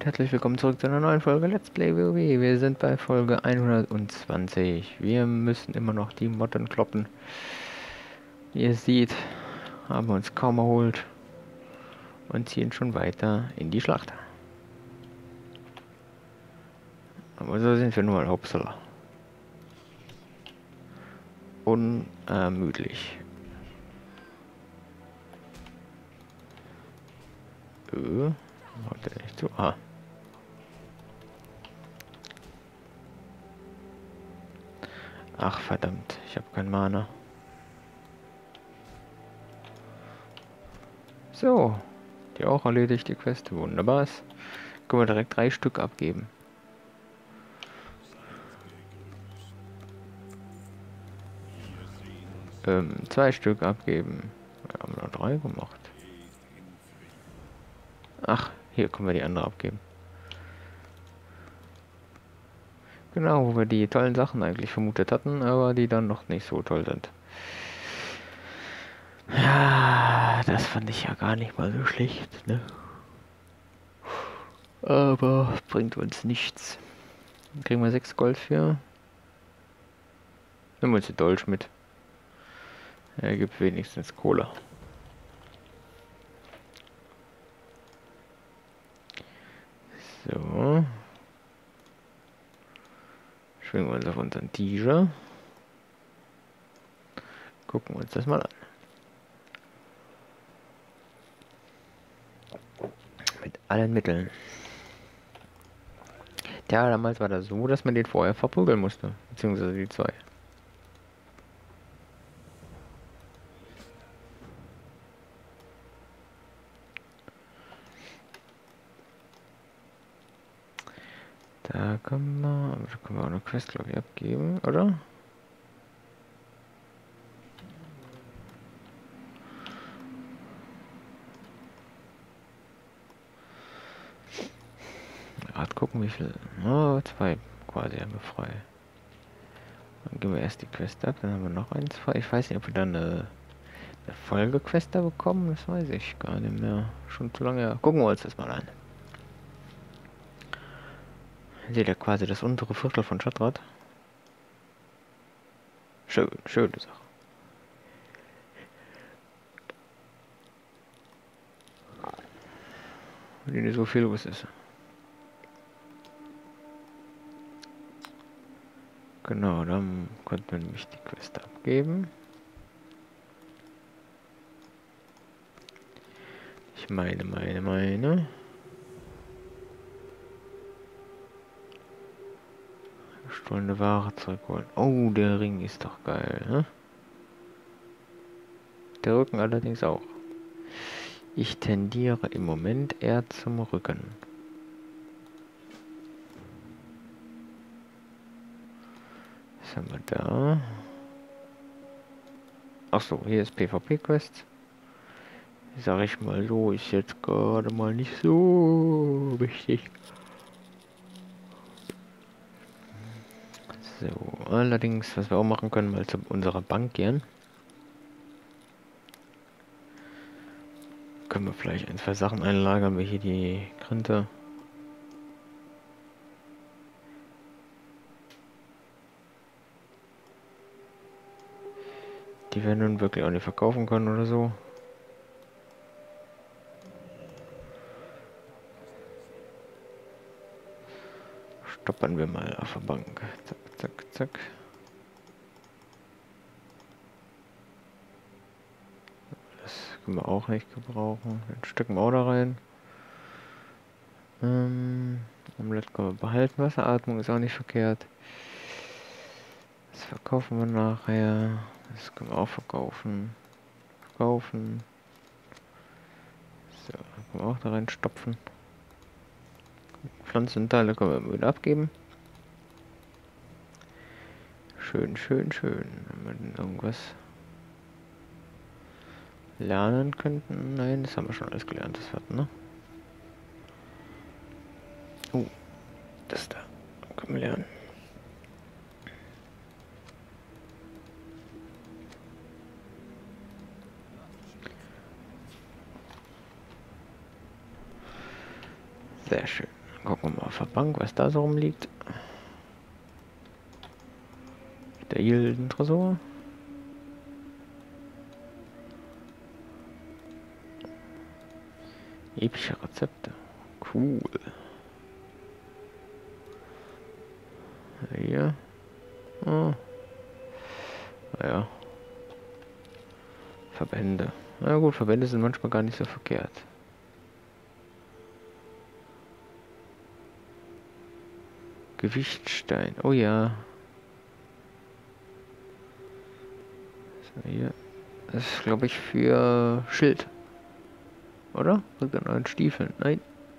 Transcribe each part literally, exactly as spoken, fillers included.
und herzlich willkommen zurück zu einer neuen Folge Let's Play WoW. Wir sind bei Folge hundertzwanzig. Wir müssen immer noch die Motten kloppen. Wie ihr seht, haben wir uns kaum erholt und ziehen schon weiter in die Schlacht. Aber so sind wir nur mal Hauptsache. Unermüdlich. Äh, macht der nicht so? Ah. Ach verdammt, ich habe kein Mana. So, die auch erledigt, die Quest. Wunderbar. Können wir direkt drei Stück abgeben. Ähm, zwei Stück abgeben. Wir haben noch drei gemacht. Ach, hier können wir die andere abgeben. Genau, wo wir die tollen Sachen eigentlich vermutet hatten, aber die dann noch nicht so toll sind. Ja, das fand ich ja gar nicht mal so schlecht, ne? Aber bringt uns nichts. Dann kriegen wir sechs Gold für. Nehmen wir uns die Dolch mit. Er gibt wenigstens Cola. So. Schwingen wir uns auf unseren Tiger. Gucken wir uns das mal an. Mit allen Mitteln. Ja, damals war das so, dass man den vorher verprügeln musste. Beziehungsweise die zwei. Da können wir, da können wir auch eine Quest, glaube ich, abgeben, oder? Gerade gucken, wie viel. Oh, zwei quasi haben wir frei. Dann gehen wir erst die Quest ab, dann haben wir noch eins frei. Ich weiß nicht, ob wir dann eine, eine Folgequest da bekommen, das weiß ich gar nicht mehr. Schon zu lange her. Gucken wir uns das mal an. Seht ihr quasi das untere Viertel von Schattrat? Schön, schöne Sache. Wenn nicht so viel los ist. Genau, dann konnten wir nämlich die Quest abgeben. Ich meine, meine, meine. Gestohlene Ware zurückholen. Oh, der Ring ist doch geil, ne? Der Rücken allerdings auch. Ich tendiere im Moment eher zum Rücken. Was haben wir da? Achso, hier ist PvP-Quest. Sag ich mal so, ist jetzt gerade mal nicht so wichtig. So, allerdings, was wir auch machen können, mal zu unserer Bank gehen. Können wir vielleicht ein, zwei Sachen einlagern, wie hier die Krinte. Die wir nun wirklich auch nicht verkaufen können oder so. Stoppern wir mal auf der Bank. Zack, zack, zack. Das können wir auch nicht gebrauchen. Dann stecken wir auch da rein. Ähm, Amulett können wir behalten. Wasseratmung ist auch nicht verkehrt. Das verkaufen wir nachher. Das können wir auch verkaufen. Verkaufen. So, dann können wir auch da rein stopfen. Pflanzenteile können wir wieder abgeben. Schön, schön, schön. Wenn wir denn irgendwas lernen könnten. Nein, das haben wir schon alles gelernt, das wird, ne? Oh, das da. Können wir lernen. Sehr schön. Gucken wir mal auf der Bank, was da so rumliegt. Der Gildentresor. Epische Rezepte. Cool. Hier. Oh. Naja. Verbände. Na gut, Verbände sind manchmal gar nicht so verkehrt. Gewichtstein. Oh ja. So, hier. Das ist, glaube ich, für Schild. Oder? Mit den neuen Stiefeln. Nein.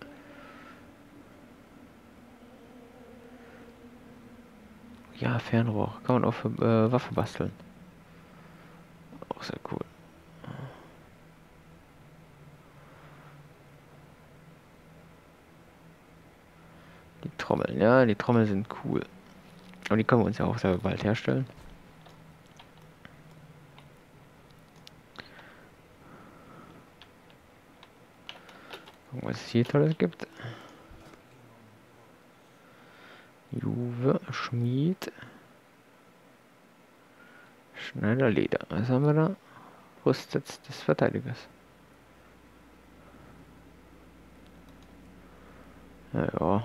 Ja, Fernrohr. Kann man auch für äh, Waffe basteln. Auch sehr cool. Die Trommeln. Ja, die Trommeln sind cool. Und die können wir uns ja auch selber bald herstellen. Gucken, was es hier Tolles gibt. Juwe, Schmied. Schneider Leder. Was haben wir da? Rüstsitz des Verteidigers. Ja, ja.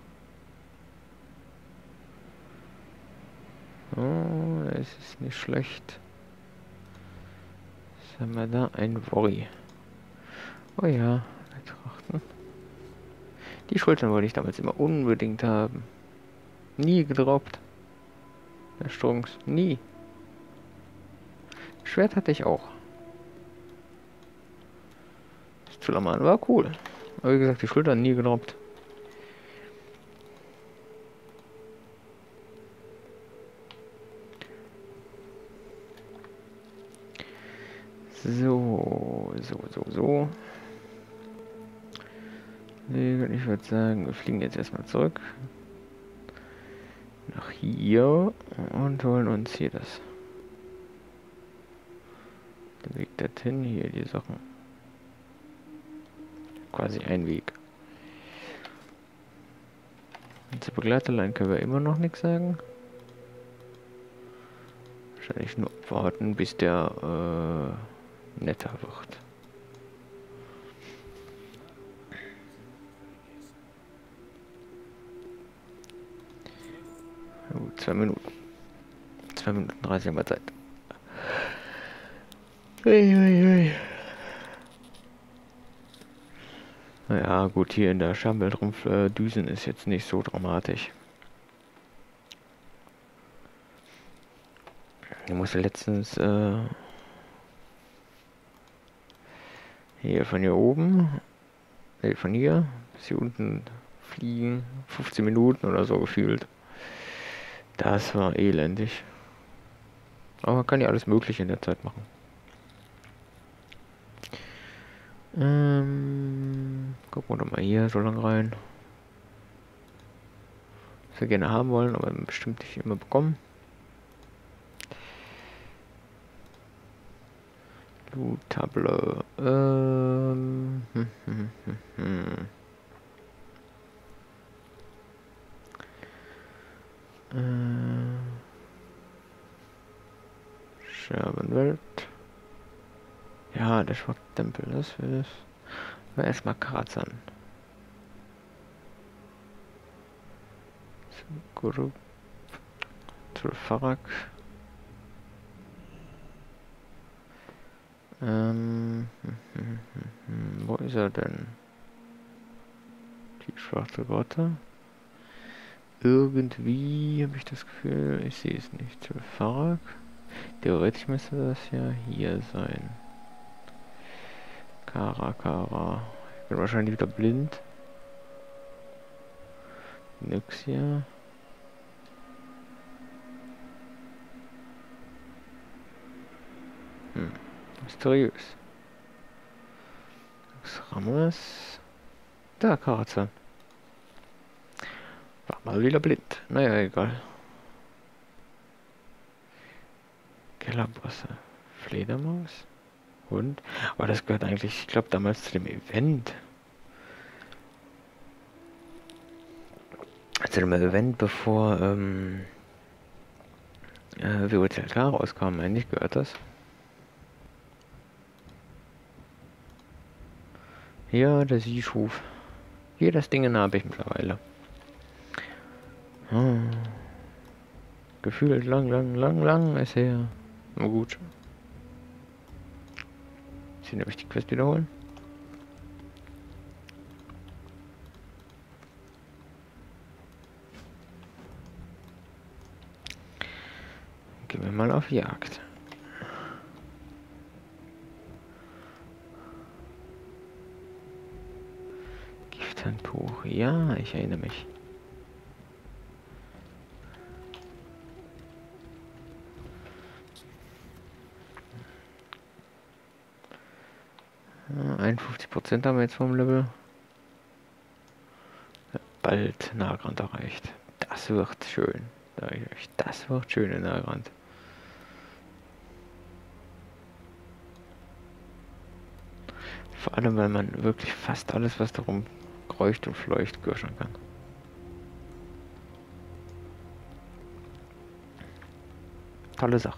Oh, das ist nicht schlecht. Was haben wir da? Ein Worry. Oh ja, betrachten. Die Schultern wollte ich damals immer unbedingt haben. Nie gedroppt. Der Strunks. Nie. Schwert hatte ich auch. Das Zulaman war cool. Aber wie gesagt, die Schultern nie gedroppt. So, so, so, so. Ich würde sagen, wir fliegen jetzt erstmal zurück. Nach hier und holen uns hier das. Der Weg dorthin, hier die Sachen. Quasi ein Weg. Und zur Begleiterlein können wir immer noch nichts sagen. Wahrscheinlich nur warten, bis der äh, netter wird. Oh, zwei Minuten. Zwei Minuten dreißig haben wir Zeit. Ui, ui, ui. Naja, gut, hier in der Schamwelt rumdüsen ist jetzt nicht so dramatisch. Ich musste letztens äh, hier von hier oben, nee, von hier bis hier unten fliegen, fünfzehn Minuten oder so gefühlt. Das war elendig. Aber man kann ja alles Mögliche in der Zeit machen. Ähm, gucken wir doch mal hier so lang rein. Was wir gerne haben wollen, aber bestimmt nicht immer bekommen. Loot Tableau. Ähm, hm, hm, hm, hm. Äh, Scherbenwelt. Ja, der Schwarttempel, das will ich. Aber erstmal Karazan. Guru. Tulfarak. Ähm, hm, hm, hm, hm. Wo ist er denn? Die schwarze Grotte. Irgendwie habe ich das Gefühl, ich sehe es nicht. Tulfarak. Theoretisch müsste das ja hier sein. Kara, Kara. Ich bin wahrscheinlich wieder blind. Nix hier. Hm. Mysteriös. Ramos. Da, Karazan. War mal wieder blind. Naja, egal. Kellerbosse. Fledermaus. Und? Aber das gehört eigentlich, ich glaube, damals zu dem Event. zu dem Event, bevor ähm, äh, W O Z K rauskam, eigentlich gehört das. Ja, der Siechhof. Hier, das Ding habe ich mittlerweile. Hm. Gefühlt lang, lang, lang, lang ist her. Na gut. Ich will nämlich die Quest wiederholen. Gehen wir mal auf Jagd. Gifthandtuch. Ja, ich erinnere mich. einundfünfzig Prozent haben wir jetzt vom Level. Bald Nahrand erreicht. Das wird schön. Das wird schön in Nahrand. Vor allem, weil man wirklich fast alles, was darum kreucht und fleucht, görschen kann. Tolle Sache.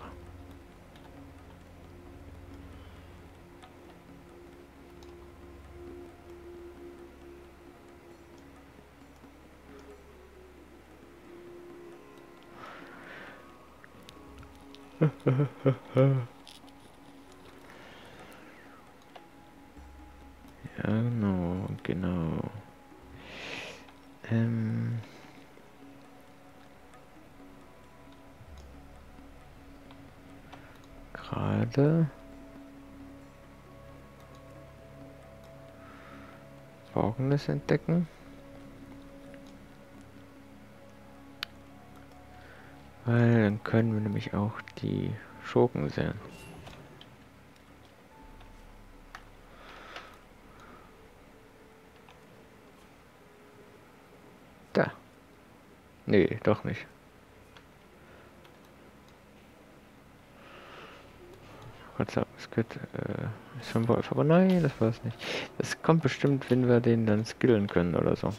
Ja, genau, genau. Ähm. Gerade. Folgendes entdecken. Weil dann können wir nämlich auch die Schurken sehen. Da. Nee, doch nicht. WhatsApp, es geht, äh, ist schon Wolf, aber nein, das war es nicht. Das kommt bestimmt, wenn wir den dann skillen können oder so.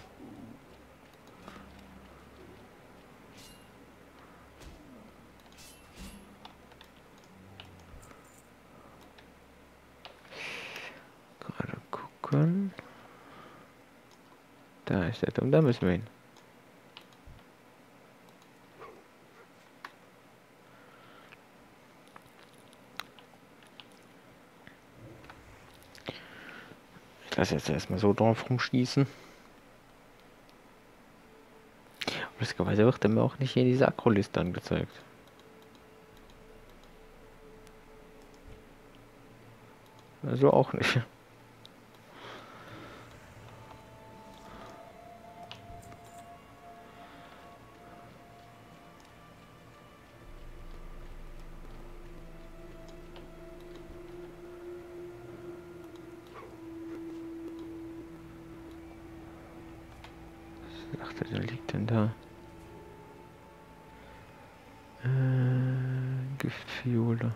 Gerade gucken. Da ist der Turm, da müssen wir hin. Ich lasse jetzt erstmal so drauf rumschießen. Lustigerweise wird er mir auch nicht hier in diese Akroliste angezeigt. Also auch nicht. Was dachte, der liegt denn da? Äh, Giftfiole.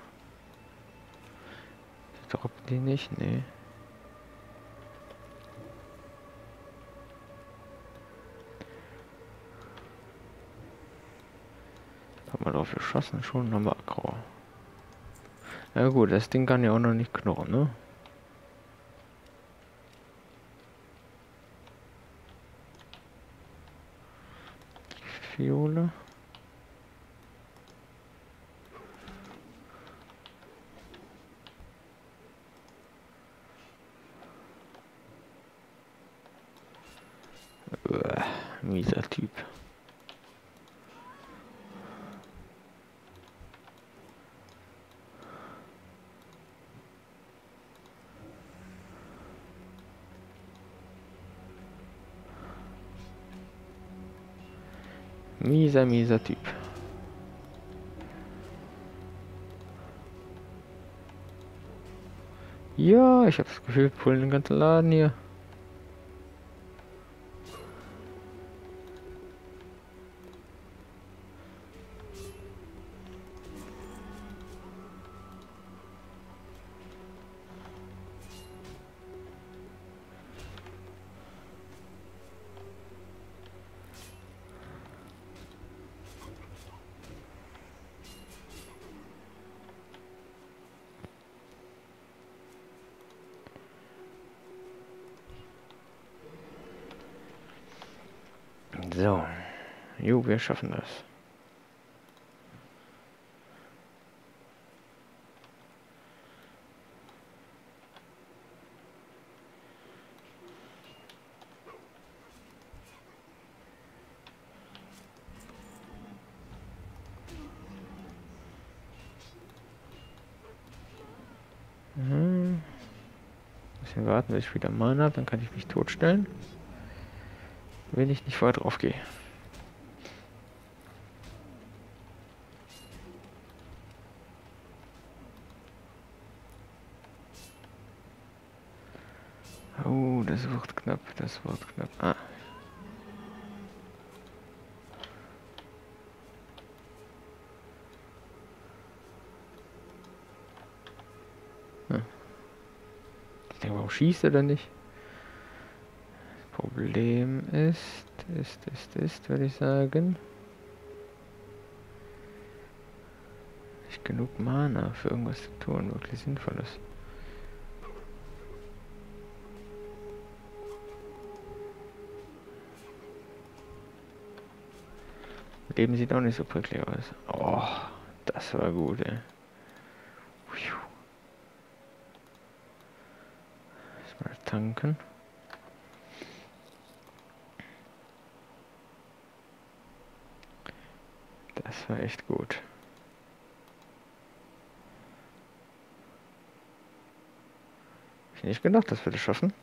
Droppen die nicht? Nee. Haben wir drauf geschossen? Schon haben wir Aggro. Ja gut, das Ding kann ja auch noch nicht knurren, ne? Fiole. Uah, mieser Typ. Mieser, mieser Typ. Ja, ich habe das Gefühl, wir pullen den ganzen Laden hier. So. Jo, wir schaffen das. Mhm. Bisschen warten, bis ich wieder Mana habe, dann kann ich mich totstellen. Wenn ich nicht vorher drauf gehe. Oh, das wird knapp, das wird knapp. Ah. Hm. Ich denke, warum schießt er denn nicht? Das Problem ist, ist, ist, ist, würde ich sagen. Nicht genug Mana für irgendwas zu tun, wirklich Sinnvolles. Leben sieht auch nicht so pricklig aus. Oh, das war gut, ey. Erstmal tanken. Das war echt gut. Ich nicht gedacht, dass wir das schaffen.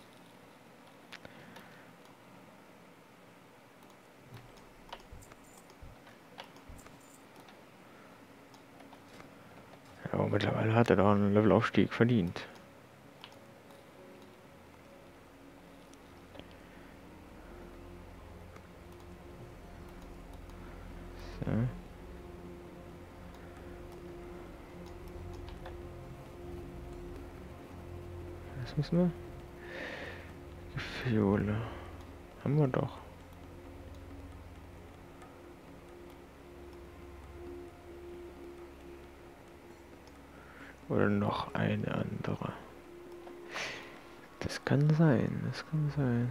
Aber mittlerweile hat er doch einen Levelaufstieg verdient. So. Was müssen wir? Gefühle. Haben wir doch. Oder noch eine andere. Das kann sein, das kann sein.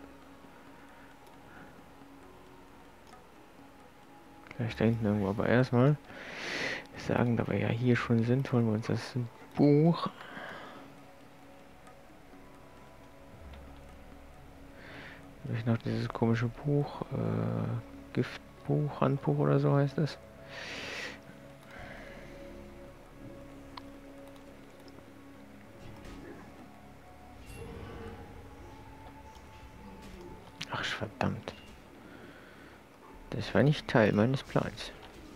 Gleich da hinten irgendwo, aber erstmal sagen, da wir ja hier schon sind, holen wir uns das Buch. Habe ich noch dieses komische Buch, äh, Giftbuch, Handbuch oder so heißt es. Ach, verdammt. Das war nicht Teil meines Plans.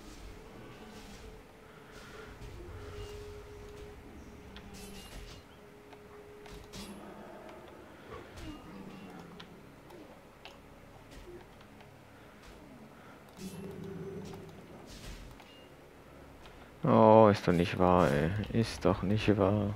Oh, ist doch nicht wahr, ey. Ist doch nicht wahr.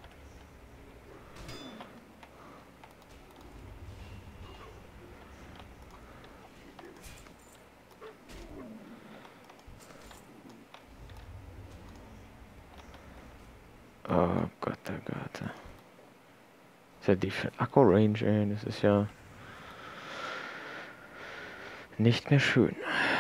Oh Gott, oh Gott. Das ist ja die Akku-Range, ey. Das ist ja nicht mehr schön.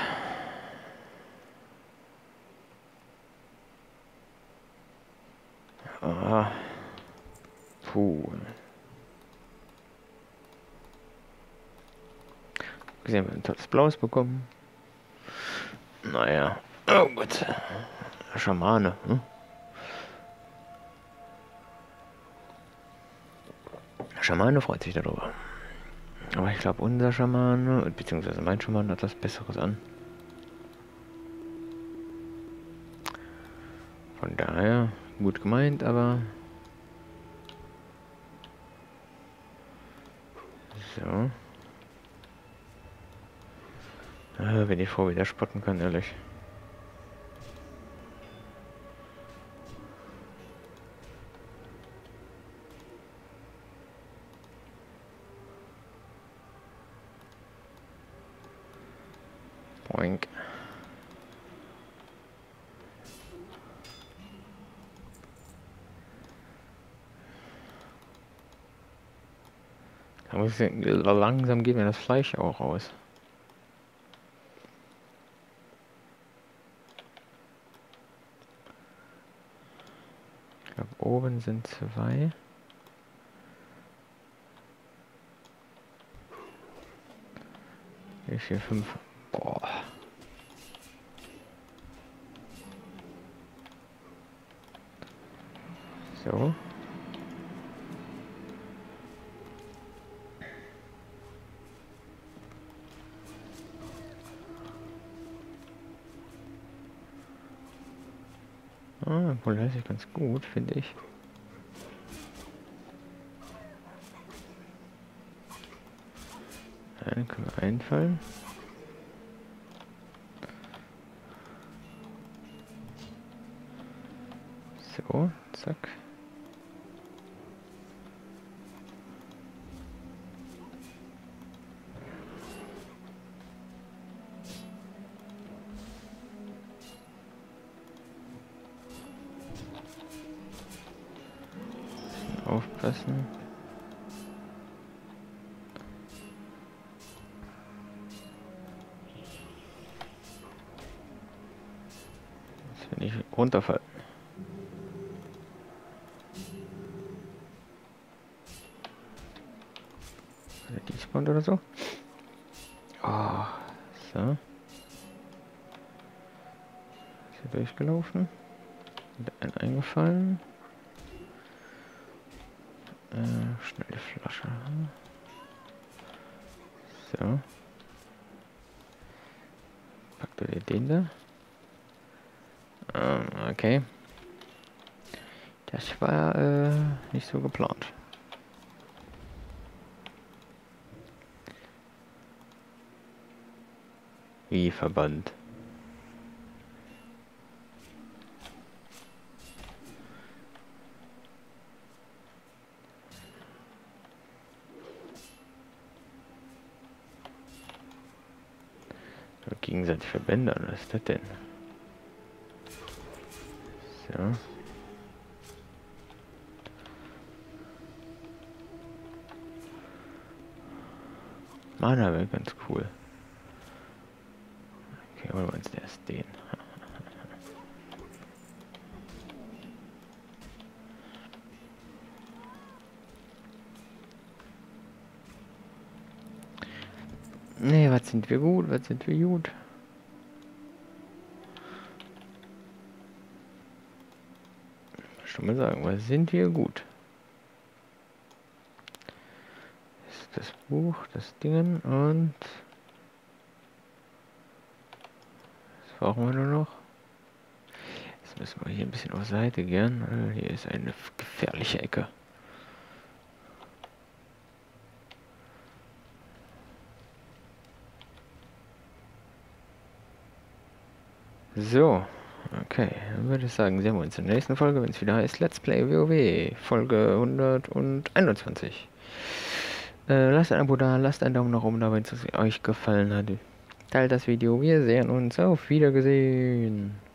Ah. Puh. Gesehen, wir haben ein tolles Blaues bekommen. Naja. Oh Gott. Schamane, hm? Schamane freut sich darüber. Aber ich glaube, unser Schamane, beziehungsweise mein Schamane hat was Besseres an. Von daher, gut gemeint, aber... So. Ah, wenn ich vor wieder spotten kann, ehrlich. Boink. Da muss ich, langsam geht mir das Fleisch auch raus. glaube, oben sind zwei. Hier, vier, fünf. Boah. So. Ah, wohl das ist ganz gut, finde ich. Dann können wir einfallen. So, zack. Aufpassen. Dass wir nicht runterfallen. Die spawnt oder so. Oh, so. Ist hier durchgelaufen. Wieder ein eingefallen. Äh, schnell die Flasche. So. Pack du dir den da. Ähm, okay. Das war äh, nicht so geplant. Wie verbannt. Gegenseitig verbändern, was ist das denn? So. Mana wäre ganz cool. Okay, holen wir uns erst den. Nee, was sind wir gut, was sind wir gut? Schon mal sagen, was sind wir gut? Das ist das Buch, das Ding und... Was brauchen wir nur noch? Jetzt müssen wir hier ein bisschen auf Seite gehen. Hier ist eine gefährliche Ecke. So, okay, dann würde ich sagen, sehen wir uns in der nächsten Folge, wenn es wieder heißt Let's Play WoW, Folge hunderteinundzwanzig. Äh, lasst ein Abo da, lasst einen Daumen nach oben da, wenn es euch gefallen hat. Teilt das Video, wir sehen uns, auf Wiedersehen.